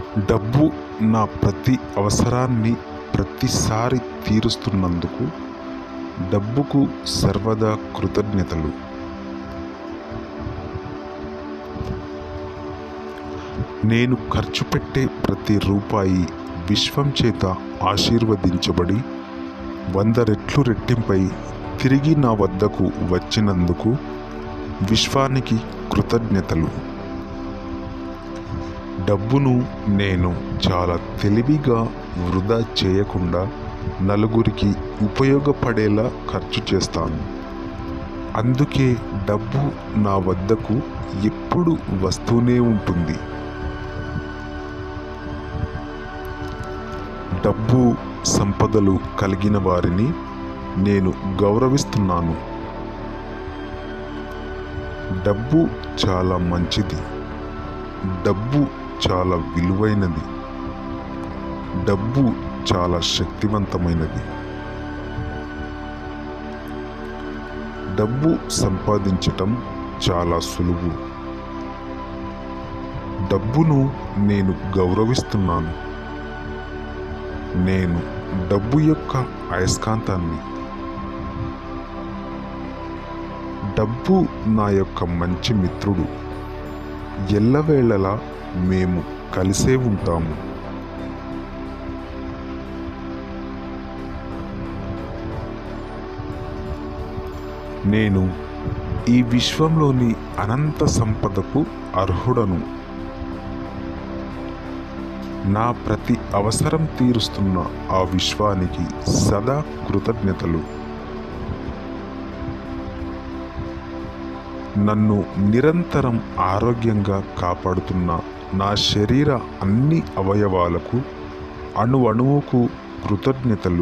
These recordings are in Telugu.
డబ్బు నా ప్రతి అవసరాన్ని ప్రతిసారి తీరుస్తున్నందుకు డబ్బుకు సర్వదా కృతజ్ఞతలు. నేను ఖర్చు పెట్టే ప్రతి రూపాయి విశ్వం చేత ఆశీర్వదించబడి 100 రెట్లు రెట్టింపై తిరిగి నా వద్దకు వచ్చినందుకు విశ్వానికి కృతజ్ఞతలు. డబ్బును నేను చాలా తెలివిగా వృధా చేయకుండా నలుగురికి ఉపయోగపడేలా ఖర్చు చేస్తాను. అందుకే డబ్బు నా వద్దకు ఎప్పుడు వస్తూనే ఉంటుంది. డబ్బు సంపదలు కలిగిన వారిని నేను గౌరవిస్తున్నాను. డబ్బు చాలా మంచిది. డబ్బు చాలా విలువైనది. డబ్బు చాలా శక్తివంతమైనది. డబ్బు సంపాదించటం చాలా సులువు. డబ్బును నేను గౌరవిస్తున్నాను. నేను డబ్బు యొక్క అయస్కాంతాన్ని. డబ్బు నా యొక్క మంచి మిత్రుడు. ఎల్లవేళలా మేము కలిసే ఉంటాము. నేను ఈ విశ్వంలోని అనంత సంపదకు అర్హుడను. నా ప్రతి అవసరం తీరుస్తున్న ఆ విశ్వానికి సదా కృతజ్ఞతలు. నన్ను నిరంతరం ఆరోగ్యంగా కాపాడుతున్న నా శరీర అన్ని అవయవాలకు అణువణువుకు కృతజ్ఞతలు.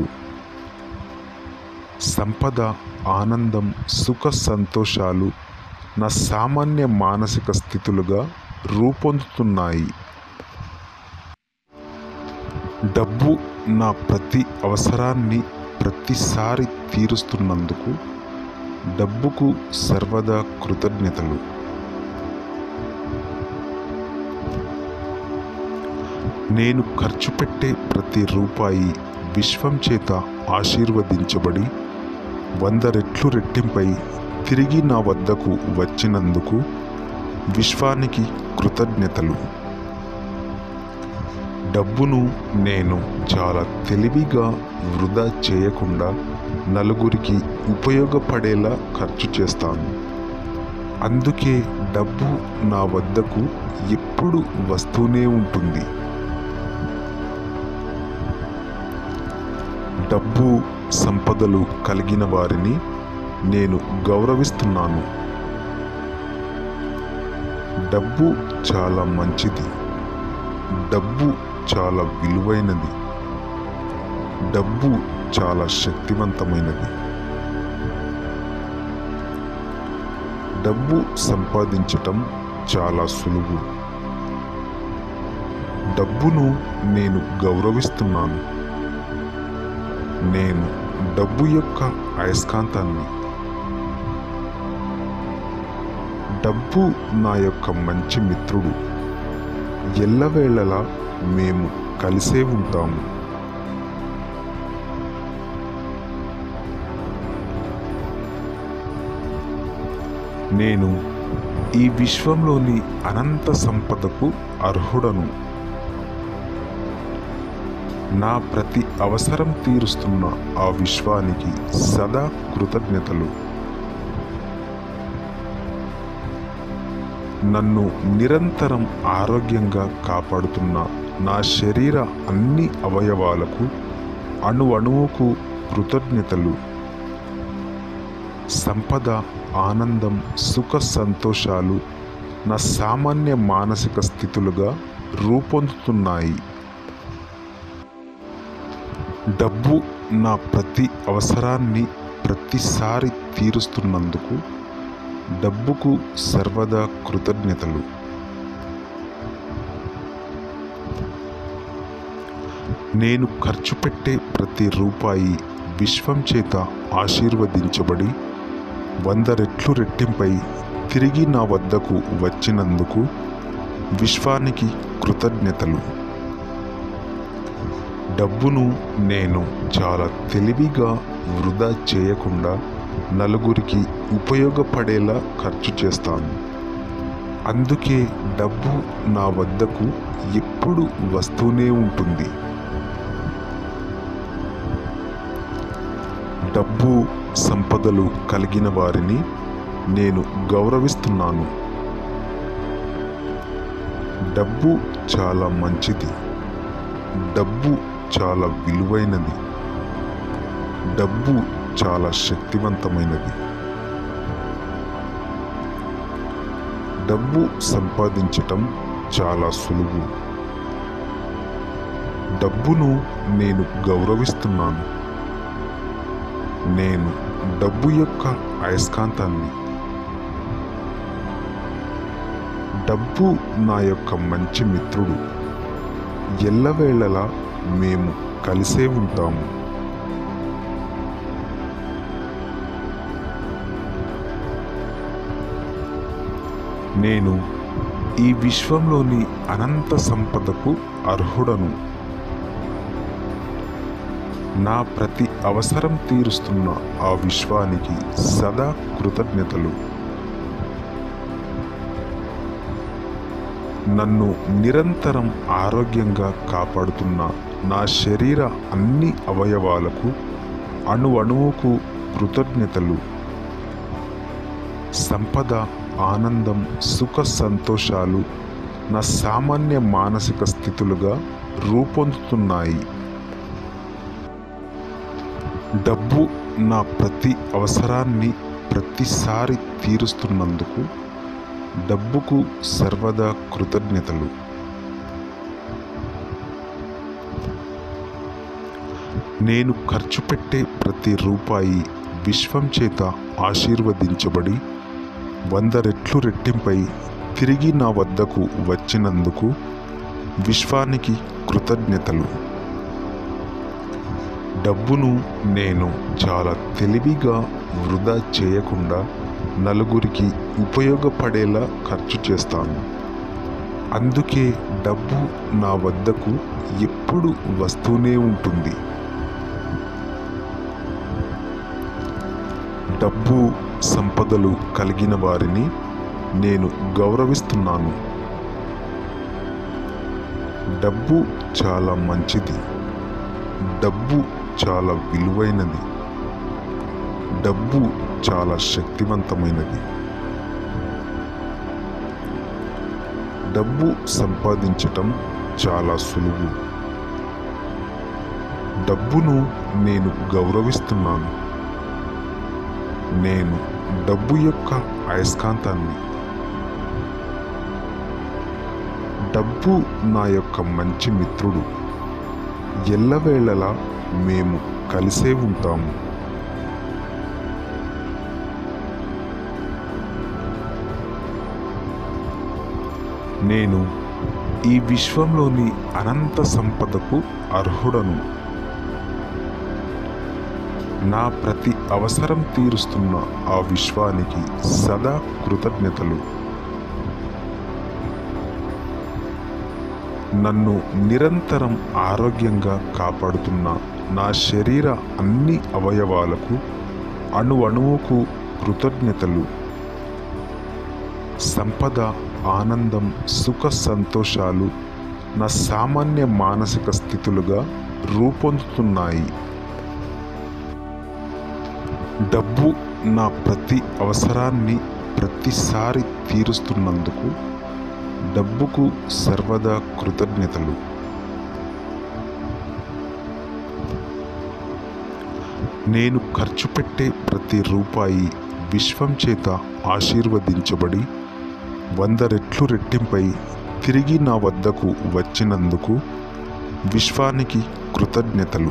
సంపద, ఆనందం, సుఖ సంతోషాలు నా సామాన్య మానసిక స్థితులుగా రూపొందుతున్నాయి. డబ్బు నా ప్రతి అవసరాన్ని ప్రతిసారి తీరుస్తున్నందుకు డబ్బుకు సర్వదా కృతజ్ఞతలు. నేను ఖర్చు పెట్టే ప్రతి రూపాయి విశ్వం చేత ఆశీర్వదించబడి 100 రెట్లు రెట్టింపై తిరిగి నా వద్దకు వచ్చినందుకు విశ్వానికి కృతజ్ఞతలు. డబ్బును నేను చాలా తెలివిగా వృధా చేయకుండా నలుగురికి ఉపయోగపడేలా ఖర్చు చేస్తాను. అందుకే డబ్బు నా వద్దకు ఎప్పుడు వస్తూనే ఉంటుంది. డబ్బు సంపదలు కలిగిన వారిని నేను గౌరవిస్తున్నాను. డబ్బు చాలా మంచిది. డబ్బు చాలా విలువైనది. డబ్బు చాలా శక్తివంతమైనది. డబ్బు సంపాదించటం చాలా సులువు. డబ్బును నేను గౌరవిస్తున్నాను. నేను డబ్బు యొక్క అయస్కాంతాన్ని. డబ్బు నా యొక్క మంచి మిత్రుడు. ఎల్లవేళలా మేము కలిసే ఉంటాము. నేను ఈ విశ్వంలోని అనంత సంపదకు అర్హుడను. నా ప్రతి అవసరం తీరుస్తున్న ఆ విశ్వానికి సదా కృతజ్ఞతలు. నన్ను నిరంతరం ఆరోగ్యంగా కాపాడుతున్న నా శరీర అన్ని అవయవాలకు అణువణువుకు కృతజ్ఞతలు. సంపద, ఆనందం, సుఖ సంతోషాలు నా సామాన్య మానసిక స్థితులుగా రూపొందుతున్నాయి. డబ్బు నా ప్రతి అవసరాన్ని ప్రతిసారి తీరుస్తున్నందుకు డబ్బుకు సర్వదా కృతజ్ఞతలు. నేను ఖర్చు పెట్టే ప్రతి రూపాయి విశ్వం చేత ఆశీర్వదించబడి 100 రెట్లు రెట్టింపై తిరిగి నా వద్దకు వచ్చినందుకు విశ్వానికి కృతజ్ఞతలు. డబ్బును నేను చాలా తెలివిగా వృధా చేయకుండా నలుగురికి ఉపయోగపడేలా ఖర్చు చేస్తాను. అందుకే డబ్బు నా వద్దకు ఎప్పుడు వస్తూనే ఉంటుంది. డబ్బు సంపదలు కలిగిన వారిని నేను గౌరవిస్తున్నాను. డబ్బు చాలా మంచిది. డబ్బు చాలా విలువైనది. డబ్బు చాలా శక్తివంతమైనది. డబ్బు సంపాదించటం చాలా సులువు. డబ్బును నేను గౌరవిస్తున్నాను. నేను డబ్బు యొక్క అయస్కాంతాన్ని. డబ్బు నా యొక్క మంచి మిత్రుడు. ఎల్లవేళలా మేము కలిసే ఉంటాము. నేను ఈ విశ్వంలోని అనంత సంపదకు అర్హుడను. నా ప్రతి అవసరం తీరుస్తున్న ఆ విశ్వానికి సదా కృతజ్ఞతలు. నన్ను నిరంతరం ఆరోగ్యంగా కాపాడుతున్న నా శరీర అన్ని అవయవాలకు అణువణువుకు కృతజ్ఞతలు. సంపద, ఆనందం, సుఖ సంతోషాలు నా సామాన్య మానసిక స్థితులుగా రూపొందుతున్నాయి. డబ్బు నా ప్రతి అవసరాన్ని ప్రతిసారి తీరుస్తున్నందుకు డబ్బుకు సర్వదా కృతజ్ఞతలు. నేను ఖర్చు పెట్టే ప్రతి రూపాయి విశ్వం చేత ఆశీర్వదించబడి 100 రెట్లు రెట్టింపై తిరిగి నా వద్దకు వచ్చినందుకు విశ్వానికి కృతజ్ఞతలు. డబ్బును నేను చాలా తెలివిగా వృధా చేయకుండా నలుగురికి ఉపయోగపడేలా ఖర్చు చేస్తాను. అందుకే డబ్బు నా వద్దకు ఎప్పుడు వస్తూనే ఉంటుంది. డబ్బు సంపదలు కలిగిన వారిని నేను గౌరవిస్తున్నాను. డబ్బు చాలా మంచిది. డబ్బు చాలా విలువైనది. డబ్బు చాలా శక్తివంతమైనది. డబ్బు సంపాదించటం చాలా సులువు. డబ్బును నేను గౌరవిస్తున్నాను. నేను డబ్బు యొక్క అయస్కాంతాన్ని. డబ్బు నా యొక్క మంచి మిత్రుడు. ఎల్లవేళలా మేము కలిసే ఉంటాము. నేను ఈ విశ్వంలోని అనంత సంపదకు అర్హుడను. నా ప్రతి అవసరం తీరుస్తున్న ఆ విశ్వానికి సదా కృతజ్ఞతలు. నన్ను నిరంతరం ఆరోగ్యంగా కాపాడుతున్న నా శరీర అన్ని అవయవాలకు అణువణువుకు కృతజ్ఞతలు. సంపద, ఆనందం, సుఖ సంతోషాలు నా సామాన్య మానసిక స్థితులుగా రూపొందుతున్నాయి. డబ్బు నా ప్రతి అవసరాన్ని ప్రతిసారి తీరుస్తున్నందుకు డబ్బుకు సర్వదా కృతజ్ఞతలు. నేను ఖర్చు పెట్టే ప్రతి రూపాయి విశ్వం చేత ఆశీర్వదించబడి 100 రెట్లు రెట్టింపై తిరిగి నా వద్దకు వచ్చినందుకు విశ్వానికి కృతజ్ఞతలు.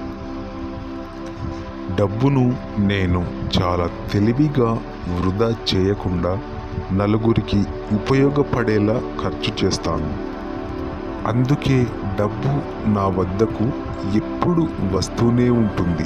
డబ్బును నేను చాలా తెలివిగా వృధా చేయకుండా నలుగురికి ఉపయోగపడేలా ఖర్చు చేస్తాను. అందుకే డబ్బు నా వద్దకు ఎప్పుడు వస్తూనే ఉంటుంది.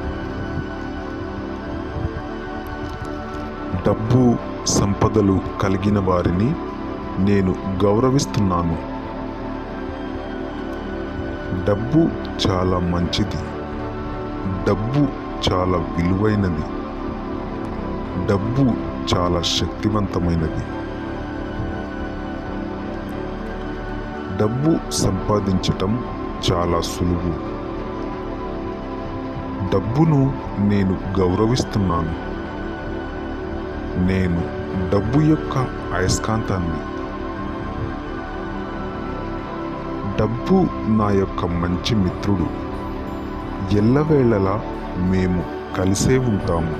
డబ్బు సంపదలు కలిగిన వారిని నేను గౌరవిస్తున్నాను. డబ్బు చాలా మంచిది. డబ్బు చాలా విలువైనది. డబ్బు చాలా శక్తివంతమైనది. డబ్బు సంపాదించటం చాలా సులువు. డబ్బును నేను గౌరవిస్తున్నాను. నేను డబ్బు యొక్క అయస్కాంతాన్ని. డబ్బు నా యొక్క మంచి మిత్రుడు. ఎల్లవేళలా మేము కలిసే ఉంటాము.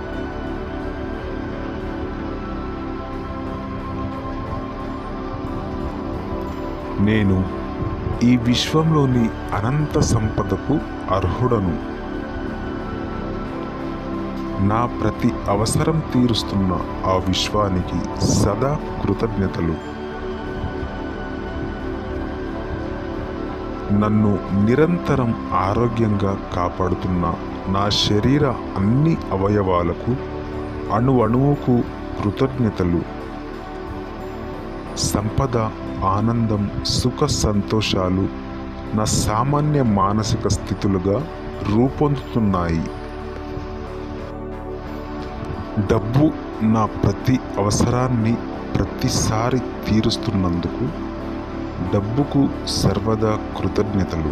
నేను ఈ విశ్వంలోని అనంత సంపదకు అర్హుడను. నా ప్రతి అవసరం తీరుస్తున్న ఆ విశ్వానికి సదా కృతజ్ఞతలు. నన్ను నిరంతరం ఆరోగ్యంగా కాపాడుతున్న నా శరీర అన్ని అవయవాలకు అణువణువుకు కృతజ్ఞతలు. సంపద, ఆనందం, సుఖ సంతోషాలు నా సామాన్య మానసిక స్థితులుగా రూపొందుతున్నాయి. డబ్బు నా ప్రతి అవసరాన్ని ప్రతిసారి తీరుస్తున్నందుకు డబ్బుకు సర్వదా కృతజ్ఞతలు.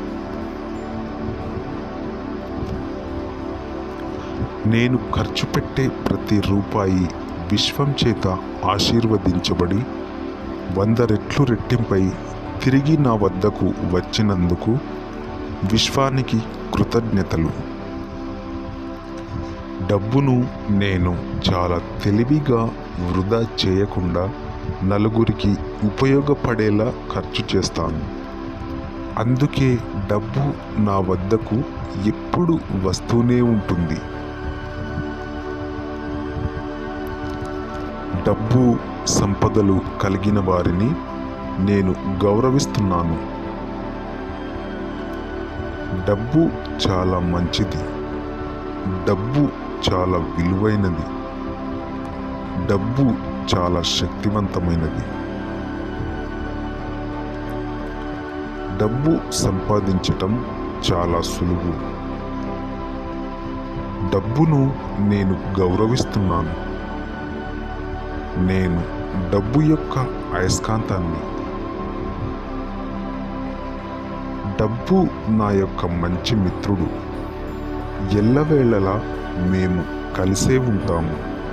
నేను ఖర్చు పెట్టే ప్రతి రూపాయి విశ్వం చేత ఆశీర్వదించబడి 100 రెట్లు రెట్టింపై తిరిగి నా వద్దకు వచ్చినందుకు విశ్వానికి కృతజ్ఞతలు. డబ్బును నేను చాలా తెలివిగా వృధా చేయకుండా నలుగురికి ఉపయోగపడేలా ఖర్చు చేస్తాను. అందుకే డబ్బు నా వద్దకు ఎప్పుడు వస్తూనే ఉంటుంది. డబ్బు, సంపదలు కలిగిన వారిని నేను గౌరవిస్తున్నాను. డబ్బు చాలా మంచిది. డబ్బు చాలా విలువైనది. డబ్బు చాలా శక్తివంతమైనది. డబ్బు సంపాదించటం చాలా సులువు. డబ్బును నేను గౌరవిస్తున్నాను. నేను డబ్బు యొక్క అయస్కాంతాన్ని. డబ్బు నా యొక్క మంచి మిత్రుడు. ఎల్లవేళలా మేము కలిసే ఉంటాము.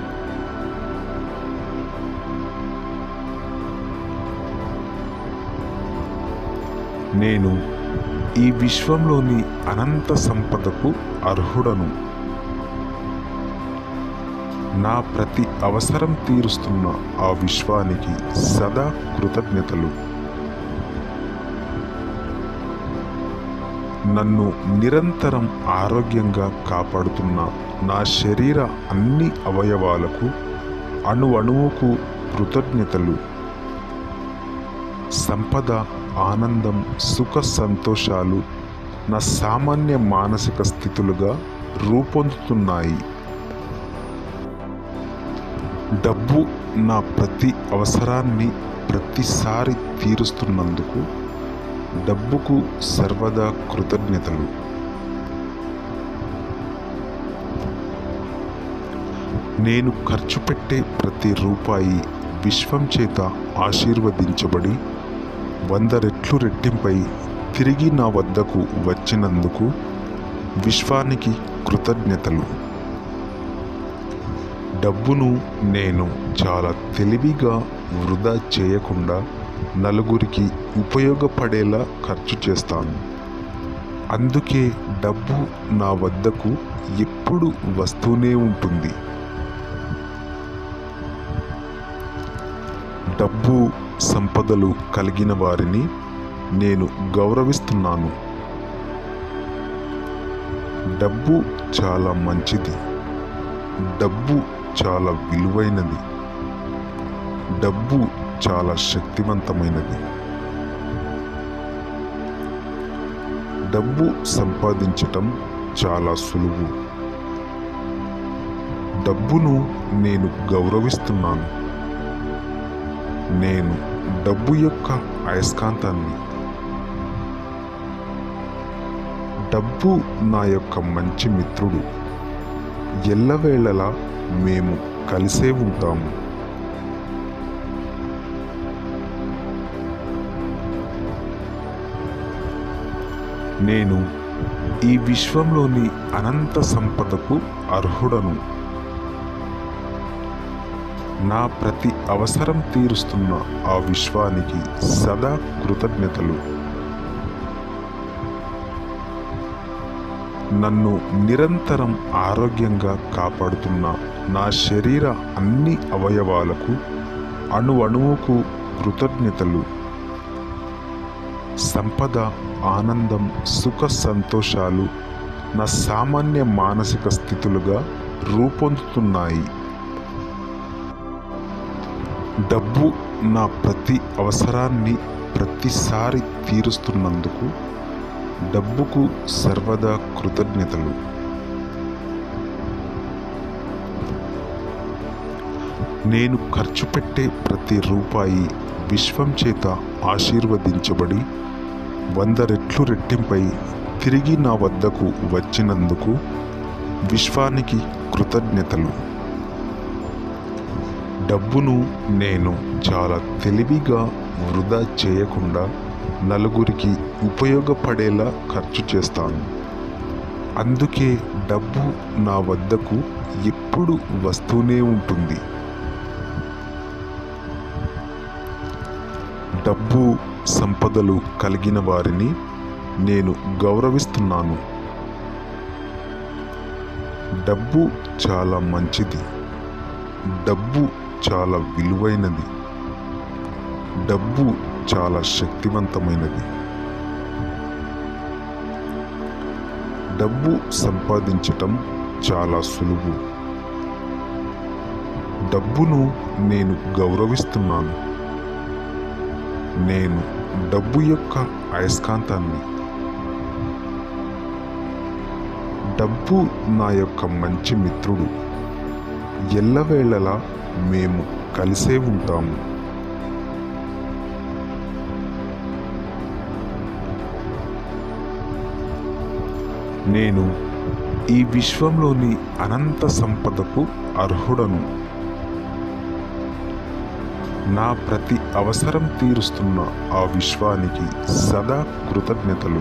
నేను ఈ విశ్వంలోని అనంత సంపదకు అర్హుడను. నా ప్రతి అవసరం తీరుస్తున్న ఆ విశ్వానికి సదా కృతజ్ఞతలు. నన్ను నిరంతరం ఆరోగ్యంగా కాపాడుతున్న నా శరీర అన్ని అవయవాలకు అణువణువుకు కృతజ్ఞతలు. సంపద, ఆనందం, సుఖ సంతోషాలు నా సామాన్య మానసిక స్థితులుగా రూపొందుతున్నాయి. డబ్బు నా ప్రతి అవసరాన్ని ప్రతిసారి తీరుస్తున్నందుకు డబ్బుకు సర్వదా కృతజ్ఞతలు. నేను ఖర్చు పెట్టే ప్రతి రూపాయి విశ్వం చేత ఆశీర్వదించబడి 100 రెట్లు రెట్టింపై తిరిగి నా వద్దకు వచ్చినందుకు విశ్వానికి కృతజ్ఞతలు. డబ్బును నేను చాలా తెలివిగా వృధా చేయకుండా నలుగురికి ఉపయోగపడేలా ఖర్చు చేస్తాను. అందుకే డబ్బు నా వద్దకు ఎప్పుడు వస్తూనే ఉంటుంది. డబ్బు, సంపదలు కలిగిన వారిని నేను గౌరవిస్తున్నాను. డబ్బు చాలా మంచిది. డబ్బు చాలా విలువైనది. డబ్బు చాలా శక్తివంతమైనది. డబ్బు సంపాదించటం చాలా సులువు. డబ్బును నేను గౌరవిస్తున్నాను. నేను డబ్బు యొక్క అయస్కాంతాన్ని. డబ్బు నా యొక్క మంచి మిత్రుడు. ఎల్లవేళలా మేము కలిసే ఉంటాము. నేను ఈ విశ్వంలోని అనంత సంపదకు అర్హుడను. నా ప్రతి అవసరం తీరుస్తున్న ఆ విశ్వానికి సదా కృతజ్ఞతలు. నన్ను నిరంతరం ఆరోగ్యంగా కాపాడుతున్న నా శరీర అన్ని అవయవాలకు అణువణువుకు కృతజ్ఞతలు. సంపద, ఆనందం, సుఖ సంతోషాలు నా సామాన్య మానసిక స్థితులుగా రూపొందుతున్నాయి. డబ్బు నా ప్రతి అవసరాన్ని ప్రతిసారి తీరుస్తున్నందుకు డబ్బుకు సర్వదా కృతజ్ఞతలు. నేను ఖర్చు పెట్టే ప్రతి రూపాయి విశ్వం చేత ఆశీర్వదించబడి 100 రెట్లు రెట్టింపై తిరిగి నా వద్దకు వచ్చినందుకు విశ్వానికి కృతజ్ఞతలు. డబ్బును నేను చాలా తెలివిగా వృధా చేయకుండా నలుగురికి ఉపయోగపడేలా ఖర్చు చేస్తాను. అందుకే డబ్బు నా వద్దకు ఎప్పుడు వస్తూనే ఉంటుంది. డబ్బు, సంపదలు కలిగిన వారిని నేను గౌరవిస్తున్నాను. డబ్బు చాలా మంచిది. డబ్బు చాలా విలువైనది. డబ్బు చాలా శక్తివంతమైనది. డబ్బు సంపాదించటం చాలా సులువు. డబ్బును నేను గౌరవిస్తున్నాను. నేను డబ్బు యొక్క అయస్కాంతాన్ని. డబ్బు నా యొక్క మంచి మిత్రుడు. ఎల్లవేళలా మేము కలిసే ఉంటాము. నేను ఈ విశ్వంలోని అనంత సంపదకు అర్హుడను. నా ప్రతి అవసరం తీరుస్తున్న ఆ విశ్వానికి సదా కృతజ్ఞతలు.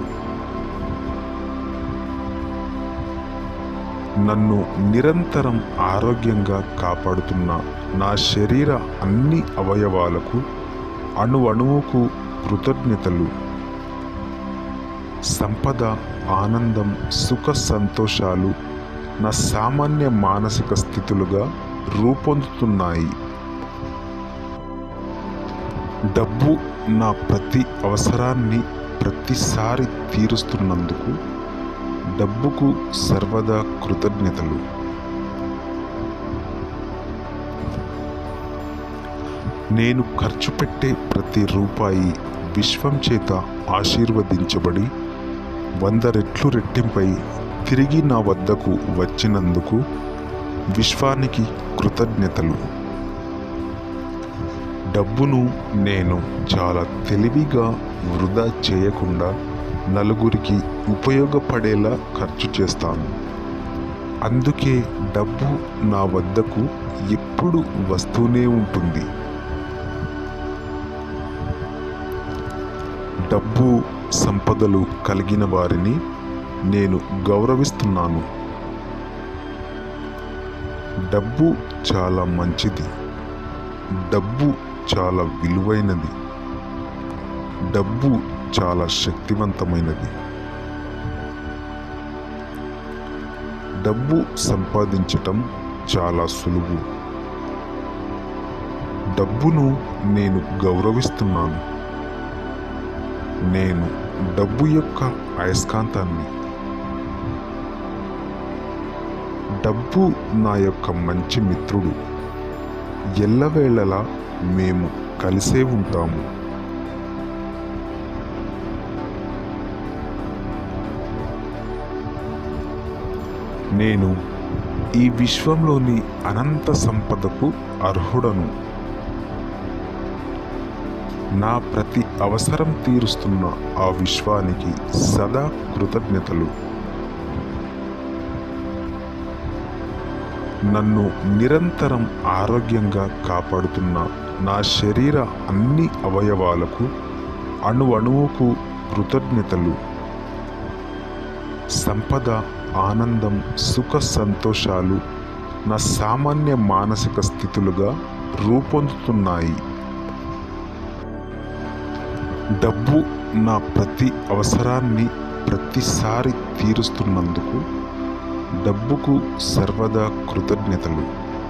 నన్ను నిరంతరం ఆరోగ్యంగా కాపాడుతున్న నా శరీర అన్ని అవయవాలకు అణువణువుకు కృతజ్ఞతలు. సంపద, ఆనందం, సుఖ సంతోషాలు నా సామాన్య మానసిక స్థితులుగా రూపొందుతున్నాయి. డబ్బు నా ప్రతి అవసరాన్ని ప్రతిసారి తీరుస్తున్నందుకు డబ్బుకు సర్వదా కృతజ్ఞతలు. నేను ఖర్చు పెట్టే ప్రతి రూపాయి విశ్వం చేత ఆశీర్వదించబడి 100 రెట్లు రెట్టింపై తిరిగి నా వద్దకు వచ్చినందుకు విశ్వానికి కృతజ్ఞతలు. డబ్బును నేను చాలా తెలివిగా వృధా చేయకుండా నలుగురికి ఉపయోగపడేలా ఖర్చు చేస్తాను. అందుకే డబ్బు నా వద్దకు ఎప్పుడు వస్తూనే ఉంటుంది. డబ్బు, సంపదలు కలిగిన వారిని నేను గౌరవిస్తున్నాను. డబ్బు చాలా మంచిది. డబ్బు చాలా విలువైనది. డబ్బు చాలా శక్తివంతమైనది. డబ్బు సంపాదించటం చాలా సులువు. డబ్బును నేను గౌరవిస్తున్నాను. నేను డబ్బు యొక్క అయస్కాంతాన్ని. డబ్బు నా యొక్క మంచి మిత్రుడు. ఎల్లవేళలా మేము కలిసే ఉంటాము. నేను ఈ విశ్వంలోని అనంత సంపదకు అర్హుడను. నా ప్రతి అవసరం తీరుస్తున్న ఆ విశ్వానికి సదా కృతజ్ఞతలు. నన్ను నిరంతరం ఆరోగ్యంగా కాపాడుతున్న నా శరీర అన్ని అవయవాలకు అణువణువుకు కృతజ్ఞతలు. సంపద, ఆనందం, సుఖ సంతోషాలు నా సామాన్య మానసిక స్థితులుగా రూపొందుతున్నాయి. డబ్బు నా ప్రతి అవసరాన్ని ప్రతిసారి తీరుస్తున్నందుకు డబ్బుకు సర్వదా కృతజ్ఞతలు.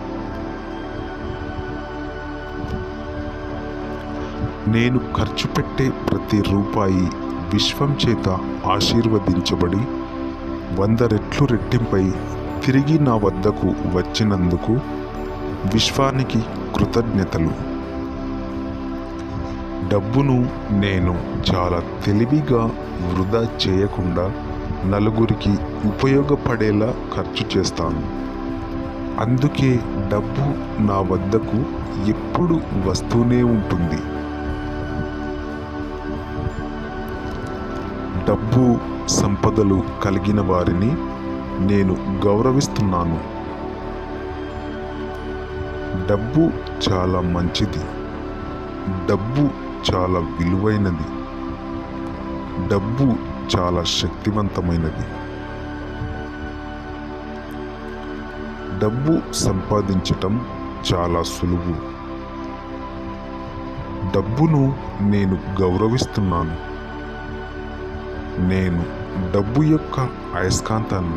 నేను ఖర్చు పెట్టే ప్రతి రూపాయి విశ్వం చేత ఆశీర్వదించబడి 100 రెట్లు రెట్టింపై తిరిగి నా వద్దకు వచ్చినందుకు విశ్వానికి కృతజ్ఞతలు. డబ్బును నేను చాలా తెలివిగా వృధా చేయకుండా నలుగురికి ఉపయోగపడేలా ఖర్చు చేస్తాను. అందుకే డబ్బు నా వద్దకు ఎప్పుడు వస్తూనే ఉంటుంది. డబ్బు, సంపదలు కలిగిన వారిని నేను గౌరవిస్తున్నాను. డబ్బు చాలా మంచిది. డబ్బు చాలా విలువైనది. డబ్బు చాలా శక్తివంతమైనది. డబ్బు సంపాదించటం చాలా సులువు. డబ్బును నేను గౌరవిస్తున్నాను. నేను డబ్బు యొక్క అయస్కాంతాన్ని.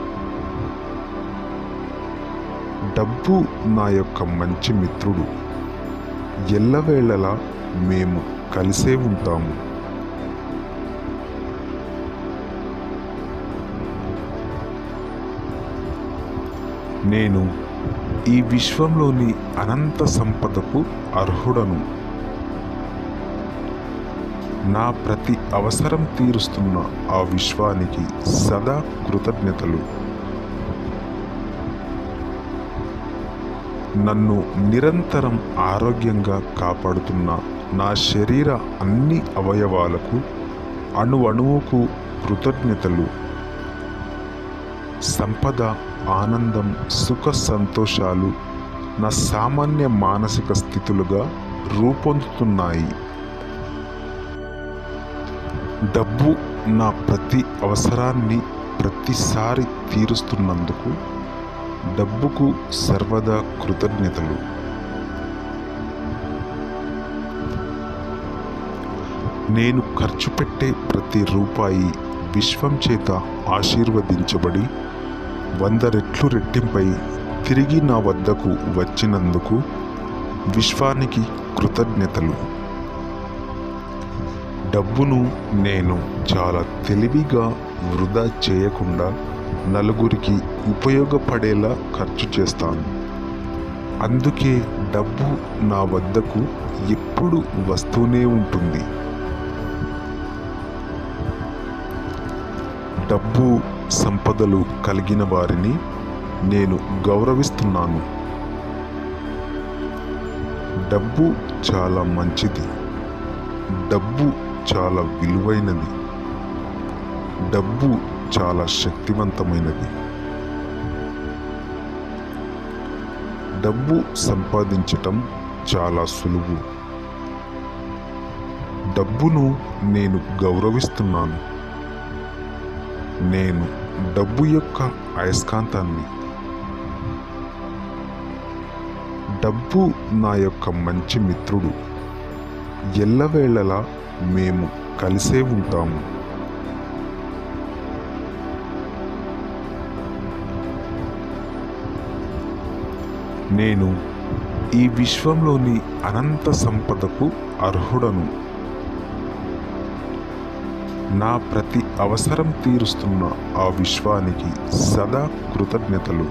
డబ్బు నా యొక్క మంచి మిత్రుడు. ఎల్లవేళలా మేము కలిసే ఉంటాము. నేను ఈ విశ్వంలోని అనంత సంపదకు అర్హుడను. నా ప్రతి అవసరం తీరుస్తున్న ఆ విశ్వానికి సదా కృతజ్ఞతలు. నన్ను నిరంతరం ఆరోగ్యంగా కాపాడుతున్న నా శరీర అన్ని అవయవాలకు అణువణువుకు కృతజ్ఞతలు. సంపద, ఆనందం, సుఖ సంతోషాలు నా సామాన్య మానసిక స్థితులుగా రూపొందుతున్నాయి. డబ్బు నా ప్రతి అవసరాన్ని ప్రతిసారి తీరుస్తున్నందుకు డబ్బుకు సర్వదా కృతజ్ఞతలు. నేను ఖర్చు పెట్టే ప్రతి రూపాయి విశ్వం చేత ఆశీర్వదించబడి 100 రెట్లు రెట్టింపై తిరిగి నా వద్దకు వచ్చినందుకు విశ్వానికి కృతజ్ఞతలు. డబ్బును నేను చాలా తెలివిగా వృధా చేయకుండా నలుగురికి ఉపయోగపడేలా ఖర్చు చేస్తాను. అందుకే డబ్బు నా వద్దకు ఎప్పుడు వస్తూనే ఉంటుంది. డబ్బు, సంపదలు కలిగిన వారిని నేను గౌరవిస్తున్నాను. డబ్బు చాలా మంచిది. డబ్బు చాలా విలువైనది. డబ్బు చాలా శక్తివంతమైనది. డబ్బు సంపాదించటం చాలా సులువు. డబ్బును నేను గౌరవిస్తున్నాను. నేను డబ్బు యొక్క అయస్కాంతాన్ని. డబ్బు నా యొక్క మంచి మిత్రుడు. ఎల్లవేళలా మేము కలిసే ఉంటాము. నేను ఈ విశ్వంలోని అనంత సంపదకు అర్హుడను. నా ప్రతి అవసరం తీరుస్తున్న ఆ విశ్వానికి సదా కృతజ్ఞతలు.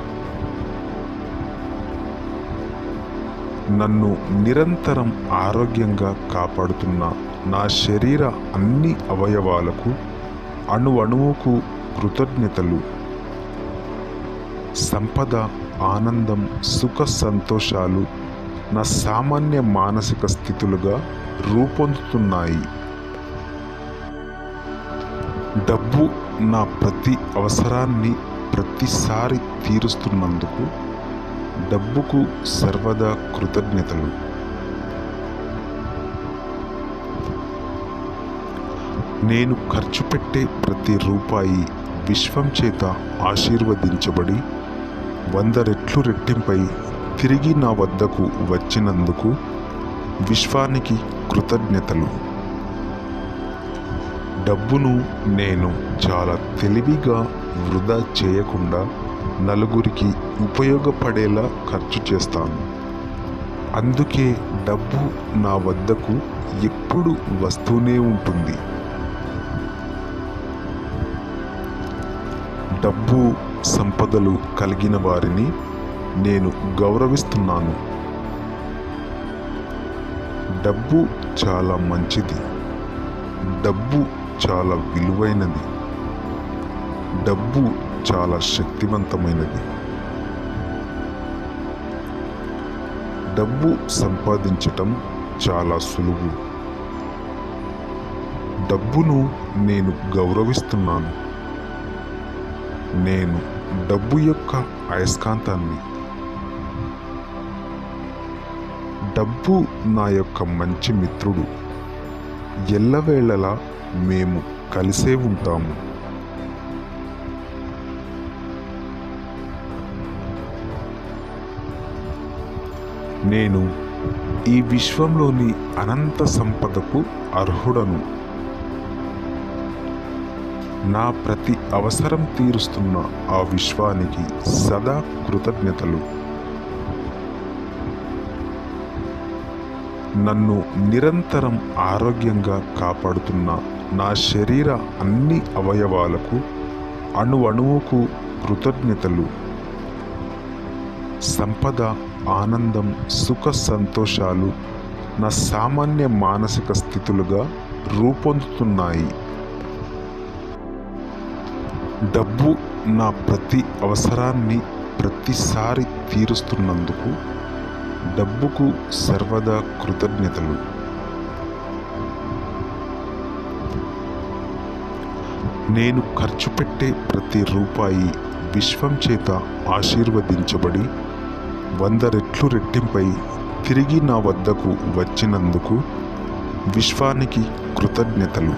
నన్ను నిరంతరం ఆరోగ్యంగా కాపాడుతున్న నా శరీర అన్ని అవయవాలకు అణువణువుకు కృతజ్ఞతలు. సంపద, ఆనందం, సుఖ సంతోషాలు నా సామాన్య మానసిక స్థితులుగా రూపొందుతున్నాయి. డబ్బు నా ప్రతి అవసరాన్ని ప్రతిసారి తీరుస్తున్నందుకు డబ్బుకు సర్వదా కృతజ్ఞతలు. నేను ఖర్చు పెట్టే ప్రతి రూపాయి విశ్వం చేత ఆశీర్వదించబడి 100 రెట్లు రెట్టింపై తిరిగి నా వద్దకు వచ్చినందుకు విశ్వానికి కృతజ్ఞతలు. డబ్బును నేను చాలా తెలివిగా వృధా చేయకుండా నలుగురికి ఉపయోగపడేలా ఖర్చు చేస్తాను. అందుకే డబ్బు నా వద్దకు ఎప్పుడు వస్తూనే ఉంటుంది. డబ్బు సంపదలు కలిగిన వారిని నేను గౌరవిస్తున్నాను. డబ్బు చాలా మంచిది. డబ్బు చాలా విలువైనది. డబ్బు చాలా శక్తివంతమైనది. డబ్బు సంపాదించటం చాలా సులువు. డబ్బును నేను గౌరవిస్తున్నాను. నేను డబ్బు యొక్క అయస్కాంతాన్ని. డబ్బు నా యొక్క మంచి మిత్రుడు. ఎల్లవేళలా మేము కలిసే ఉంటాము. నేను ఈ విశ్వంలోని అనంత సంపదకు అర్హుడను. నా ప్రతి అవసరం తీరుస్తున్న ఆ విశ్వానికి సదా కృతజ్ఞతలు. నన్ను నిరంతరం ఆరోగ్యంగా కాపాడుతున్న నా శరీర అన్ని అవయవాలకు అణువణువుకు కృతజ్ఞతలు. సంపద, ఆనందం, సుఖ సంతోషాలు నా సామాన్య మానసిక స్థితులుగా రూపొందుతున్నాయి. డబ్బు నా ప్రతి అవసరాన్ని ప్రతిసారి తీరుస్తున్నందుకు డబ్బుకు సర్వదా కృతజ్ఞతలు. నేను ఖర్చు పెట్టే ప్రతి రూపాయి విశ్వం చేత ఆశీర్వదించబడి 100 రెట్లు రెట్టింపై తిరిగి నా వద్దకు వచ్చినందుకు విశ్వానికి కృతజ్ఞతలు.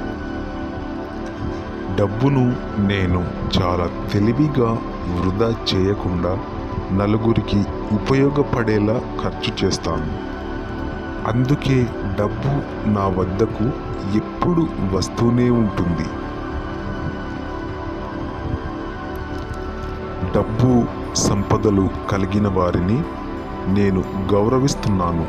డబ్బును నేను చాలా తెలివిగా వృధా చేయకుండా నలుగురికి ఉపయోగపడేలా ఖర్చు చేస్తాను. అందుకే డబ్బు నా వద్దకు ఎప్పుడు వస్తూనే ఉంటుంది. డబ్బు సంపదలు కలిగిన వారిని నేను గౌరవిస్తున్నాను.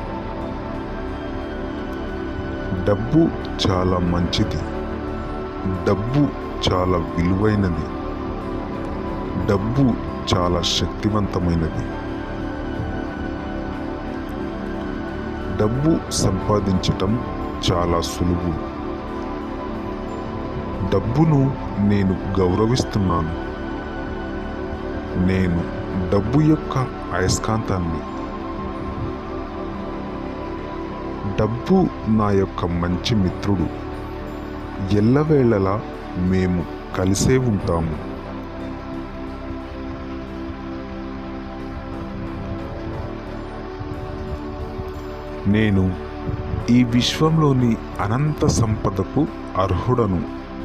డబ్బు చాలా మంచిది. డబ్బు చాలా విలువైనది. డబ్బు చాలా శక్తివంతమైనది. డబ్బు సంపాదించటం చాలా సులువు. డబ్బును నేను గౌరవిస్తున్నాను. నేను డబ్బు యొక్క అయస్కాంతాన్ని. డబ్బు నా యొక్క మంచి మిత్రుడు. ఎల్లవేళలా మేము కలిసే ఉంటాము. నేను ఈ విశ్వంలోని అనంత సంపదకు అర్హుడను.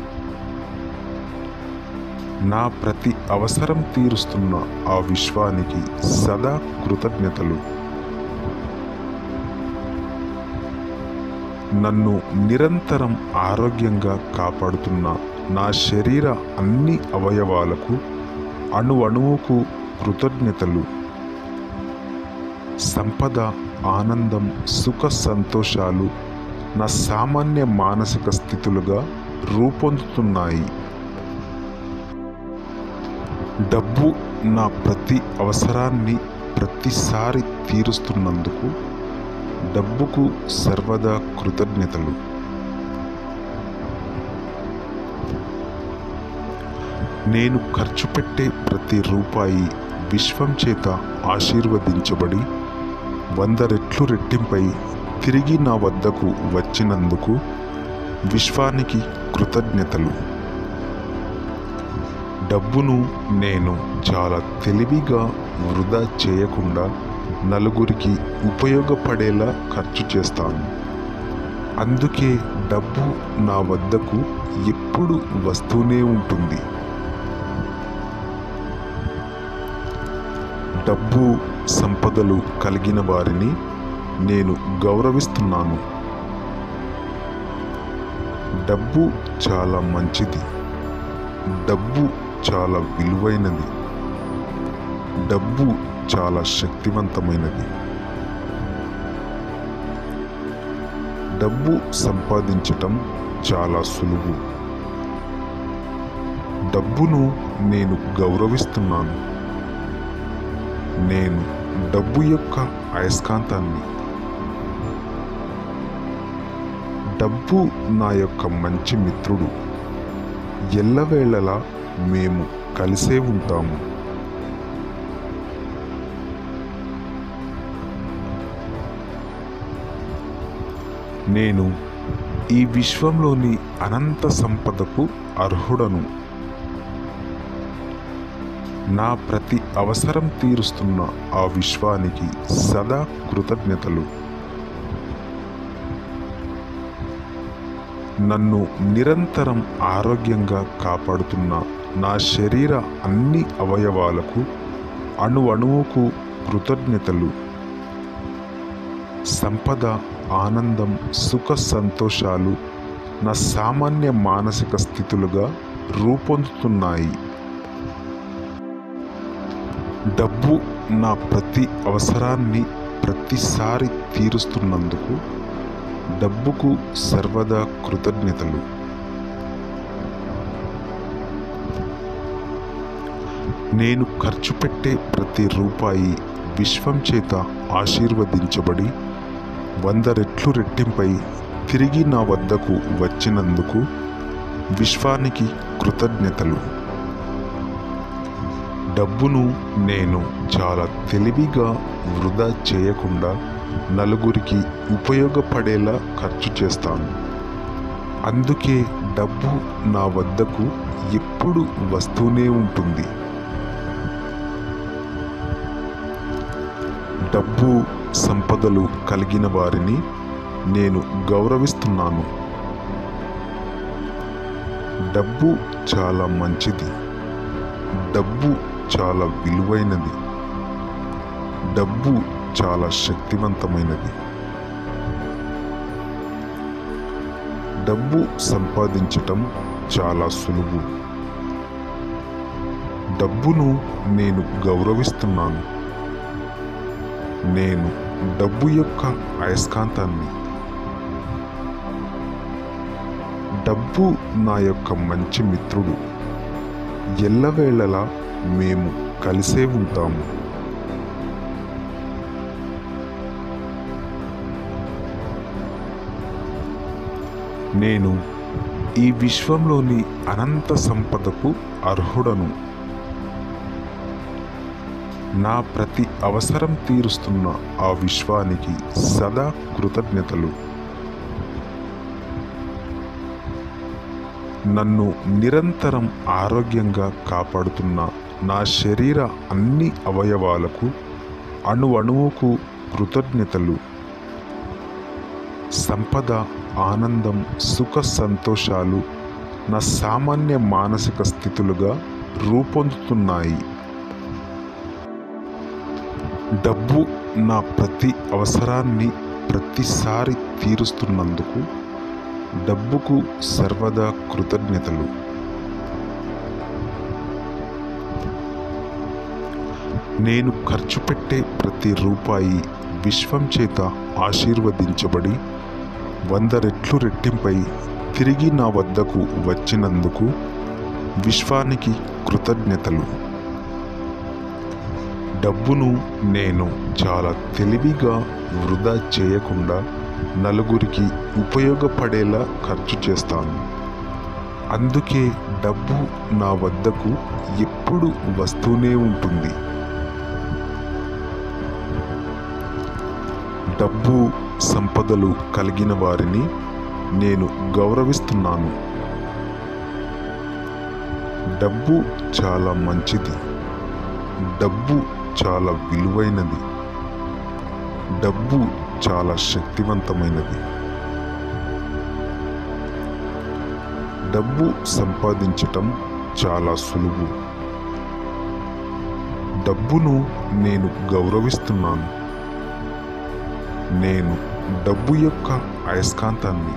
నా ప్రతి అవసరం తీరుస్తున్న ఆ విశ్వానికి సదా కృతజ్ఞతలు. నన్ను నిరంతరం ఆరోగ్యంగా కాపాడుతున్న నా శరీర అన్ని అవయవాలకు అణువణువుకు కృతజ్ఞతలు. సంపద, ఆనందం, సుఖ సంతోషాలు నా సామాన్య మానసిక స్థితులుగా రూపొందుతున్నాయి. డబ్బు నా ప్రతి అవసరాన్ని ప్రతిసారి తీరుస్తున్నందుకు డబ్బుకు సర్వదా కృతజ్ఞతలు. నేను ఖర్చు పెట్టే ప్రతి రూపాయి విశ్వం చేత ఆశీర్వదించబడి 100 రెట్లు రెట్టింపై తిరిగి నా వద్దకు వచ్చినందుకు విశ్వానికి కృతజ్ఞతలు. డబ్బును నేను చాలా తెలివిగా వృధా చేయకుండా నలుగురికి ఉపయోగపడేలా ఖర్చు చేస్తాను. అందుకే డబ్బు నా వద్దకు ఎప్పుడు వస్తూనే ఉంటుంది. డబ్బు సంపదలు కలిగిన వారిని నేను గౌరవిస్తున్నాను. డబ్బు చాలా మంచిది. డబ్బు చాలా విలువైనది. డబ్బు చాలా శక్తివంతమైనది. డబ్బు సంపాదించటం చాలా సులువు. డబ్బును నేను గౌరవిస్తున్నాను. నేను డబ్బు యొక్క అయస్కాంతాన్ని. డబ్బు నా యొక్క మంచి మిత్రుడు. ఎల్లవేళలా మేము కలిసే ఉంటాము. నేను ఈ విశ్వంలోని అనంత సంపదకు అర్హుడను. నా ప్రతి అవసరం తీరుస్తున్న ఆ విశ్వానికి సదా కృతజ్ఞతలు. నన్ను నిరంతరం ఆరోగ్యంగా కాపాడుతున్న నా శరీర అన్ని అవయవాలకు అణువణువుకు కృతజ్ఞతలు. సంపద, ఆనందం, సుఖ సంతోషాలు నా సామాన్య మానసిక స్థితులుగా రూపొందుతున్నాయి. డబ్బు నా ప్రతి అవసరాన్ని ప్రతిసారి తీరుస్తున్నందుకు డబ్బుకు సర్వదా కృతజ్ఞతలు. నేను ఖర్చు పెట్టే ప్రతి రూపాయి విశ్వం చేత ఆశీర్వదించబడి 100 రెట్లు రెట్టింపై తిరిగి నా వద్దకు వచ్చినందుకు విశ్వానికి కృతజ్ఞతలు. డబ్బును నేను చాలా తెలివిగా వృధా చేయకుండా నలుగురికి ఉపయోగపడేలా ఖర్చు చేస్తాను. అందుకే డబ్బు నా వద్దకు ఎప్పుడు వస్తూనే ఉంటుంది. డబ్బు సంపదలు కలిగిన వారిని నేను గౌరవిస్తున్నాను. డబ్బు చాలా మంచిది. డబ్బు చాలా విలువైనది. డబ్బు చాలా శక్తివంతమైనది. డబ్బు సంపాదించటం చాలా సులువు. డబ్బును నేను గౌరవిస్తున్నాను. నేను డబ్బు యొక్క అయస్కాంతాన్ని. డబ్బు నా యొక్క మంచి మిత్రుడు. ఎల్లవేళలా మేము కలిసే ఉంటాము. నేను ఈ విశ్వంలోని అనంత సంపదకు అర్హుడను. నా ప్రతి అవసరం తీరుస్తున్న ఆ విశ్వానికి సదా కృతజ్ఞతలు. నన్ను నిరంతరం ఆరోగ్యంగా కాపాడుతున్న నా శరీర అన్ని అవయవాలకు అణువణువుకు కృతజ్ఞతలు. సంపద, ఆనందం, సుఖ సంతోషాలు నా సామాన్య మానసిక స్థితులుగా రూపొందుతున్నాయి. డబ్బు నా ప్రతి అవసరాన్ని ప్రతిసారి తీరుస్తున్నందుకు డబ్బుకు సర్వదా కృతజ్ఞతలు. నేను ఖర్చు పెట్టే ప్రతి రూపాయి విశ్వం చేత ఆశీర్వదించబడి 100 రెట్లు రెట్టింపై తిరిగి నా వద్దకు వచ్చినందుకు విశ్వానికి కృతజ్ఞతలు. డబ్బును నేను చాలా తెలివిగా వృధా చేయకుండా నలుగురికి ఉపయోగపడేలా ఖర్చు చేస్తాను. అందుకే డబ్బు నా వద్దకు ఎప్పుడు వస్తూనే ఉంటుంది. డబ్బు సంపదలు కలిగిన వారిని నేను గౌరవిస్తున్నాను. డబ్బు చాలా మంచిది. డబ్బు చాలా విలువైనది. డబ్బు చాలా శక్తివంతమైనది. డబ్బు సంపాదించటం చాలా సులువు. డబ్బును నేను గౌరవిస్తున్నాను. నేను డబ్బు యొక్క అయస్కాంతాన్ని.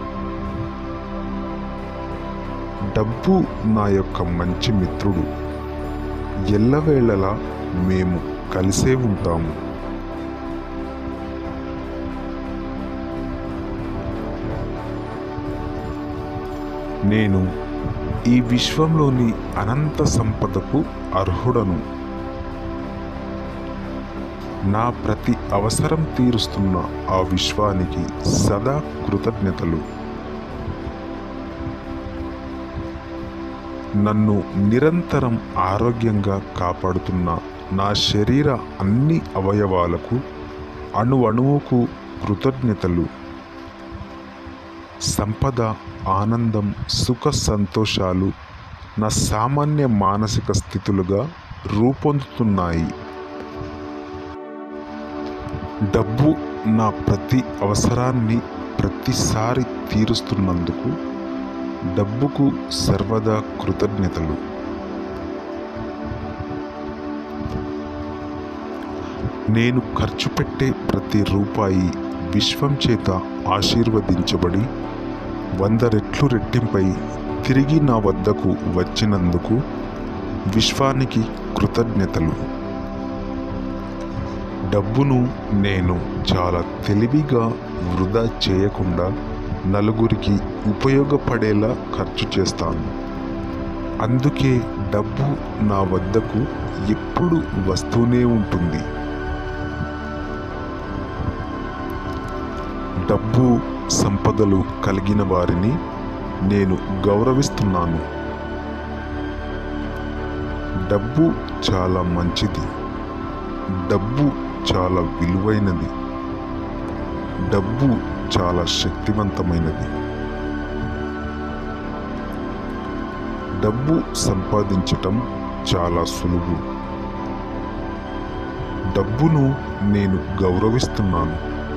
డబ్బు నా యొక్క మంచి మిత్రుడు. ఎల్లవేళలా మేము కలిసే ఉంటాము. నేను ఈ విశ్వంలోని అనంత సంపదకు అర్హుడను. నా ప్రతి అవసరం తీరుస్తున్న ఆ విశ్వానికి సదా కృతజ్ఞతలు. నన్ను నిరంతరం ఆరోగ్యంగా కాపాడుతున్న నా శరీర అన్ని అవయవాలకు అణువణువుకు కృతజ్ఞతలు. సంపద, ఆనందం, సుఖ సంతోషాలు నా సామాన్య మానసిక స్థితులుగా రూపొందుతున్నాయి. డబ్బు నా ప్రతి అవసరాన్ని ప్రతిసారి తీరుస్తున్నందుకు డబ్బుకు సర్వదా కృతజ్ఞతలు. నేను ఖర్చు పెట్టే ప్రతి రూపాయి విశ్వం చేత ఆశీర్వదించబడి 100 రెట్లు రెట్టింపై తిరిగి నా వద్దకు వచ్చినందుకు విశ్వానికి కృతజ్ఞతలు. డబ్బును నేను చాలా తెలివిగా వృధా చేయకుండా నలుగురికి ఉపయోగపడేలా ఖర్చు చేస్తాను. అందుకే డబ్బు నా వద్దకు ఎప్పుడు వస్తూనే ఉంటుంది. డబ్బు, సంపదలు కలిగిన వారిని నేను గౌరవిస్తున్నాను. డబ్బు చాలా మంచిది. డబ్బు చాలా విలువైనది. డబ్బు చాలా శక్తివంతమైనది. డబ్బు సంపాదించటం చాలా సులువు. డబ్బును నేను గౌరవిస్తున్నాను.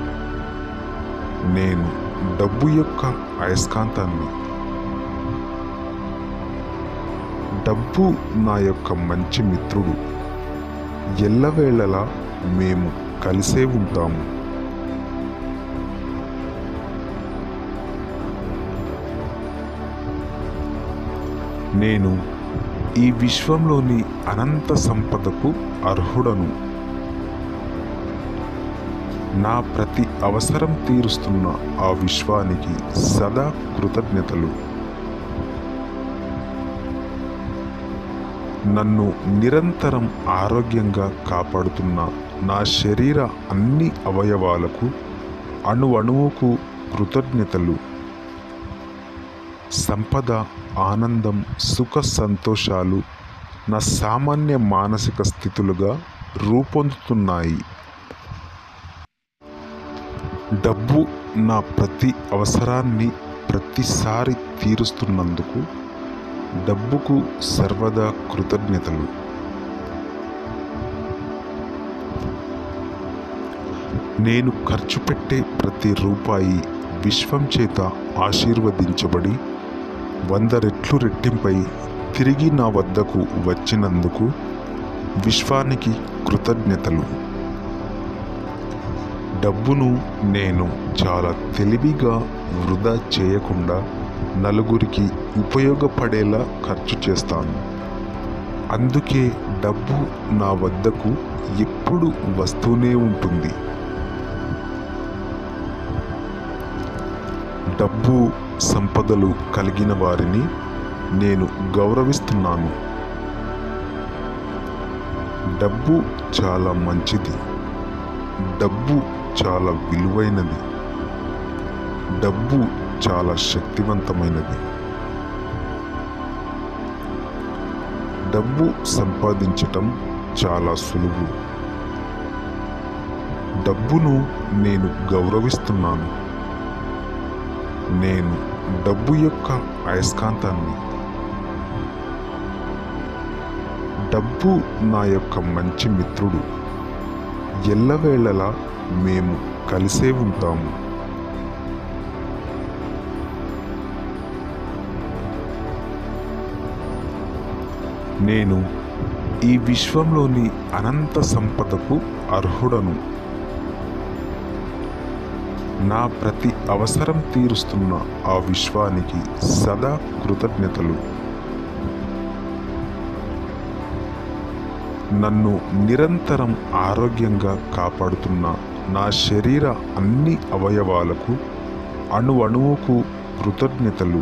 నేను డబ్బు యొక్క అయస్కాంతాన్ని. డబ్బు నా యొక్క మంచి మిత్రుడు. ఎల్లవేళలా మేము కలిసే ఉంటాము. నేను ఈ విశ్వంలోని అనంత సంపదకు అర్హుడను. నా ప్రతి అవసరం తీరుస్తున్న ఆ విశ్వానికి సదా కృతజ్ఞతలు. నన్ను నిరంతరం ఆరోగ్యంగా కాపాడుతున్న నా శరీర అన్ని అవయవాలకు అణువణువుకు కృతజ్ఞతలు. సంపద, ఆనందం, సుఖ సంతోషాలు నా సామాన్య మానసిక స్థితులుగా రూపొందుతున్నాయి. డబ్బు నా ప్రతి అవసరాన్ని ప్రతిసారి తీరుస్తున్నందుకు డబ్బుకు సర్వదా కృతజ్ఞతలు. నేను ఖర్చు పెట్టే ప్రతి రూపాయి విశ్వం చేత ఆశీర్వదించబడి 100 రెట్లు రెట్టింపై తిరిగి నా వద్దకు వచ్చినందుకు విశ్వానికి కృతజ్ఞతలు. డబ్బును నేను చాలా తెలివిగా వృధా చేయకుండా నలుగురికి ఉపయోగపడేలా ఖర్చు చేస్తాను. అందుకే డబ్బు నా వద్దకు ఎప్పుడు వస్తూనే ఉంటుంది. డబ్బు, సంపదలు కలిగిన వారిని నేను గౌరవిస్తున్నాను. డబ్బు చాలా మంచిది. డబ్బు చాలా విలువైనది. డబ్బు చాలా శక్తివంతమైనది. డబ్బు సంపాదించటం చాలా సులువు. డబ్బును నేను గౌరవిస్తున్నాను. నేను డబ్బు యొక్క అయస్కాంతాన్ని. డబ్బు నా యొక్క మంచి మిత్రుడు. ఎల్లవేళలా మేము కలిసే ఉంటాము. నేను ఈ విశ్వంలోని అనంత సంపదకు అర్హుడను. నా ప్రతి అవసరం తీరుస్తున్న ఆ విశ్వానికి సదా కృతజ్ఞతలు. నన్ను నిరంతరం ఆరోగ్యంగా కాపాడుతున్న నా శరీర అన్ని అవయవాలకు అణువణువుకు కృతజ్ఞతలు.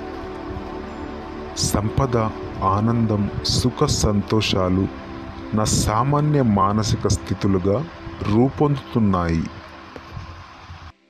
సంపద, ఆనందం, సుఖ సంతోషాలు నా సామాన్య మానసిక స్థితులుగా రూపొందుతున్నాయి.